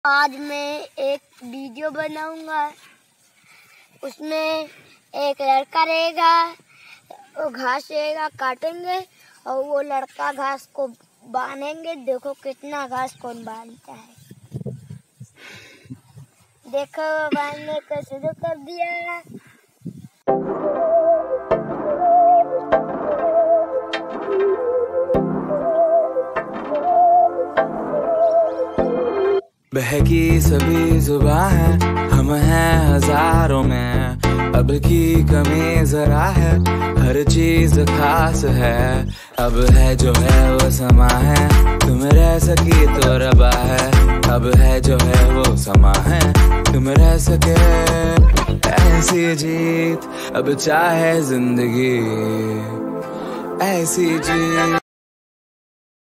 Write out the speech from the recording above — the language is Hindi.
आज मैं एक वीडियो बनाऊंगा। उसमें एक लड़का रहेगा, वो घास रहेगा काटेंगे और वो लड़का घास को बांधेंगे। देखो कितना घास कौन बांधता है। देखो बांधने को शुरू कर दिया। बहकी सभी जुबां है, हम हैं हजारों में। अब की कमी जरा है, हर चीज खास है। अब है जो है वो समा है, तुम रह सकी तो रबा है। अब है जो है वो समा है, तुम रह सके। ऐसी जीत अब चाहे जिंदगी, ऐसी जीत।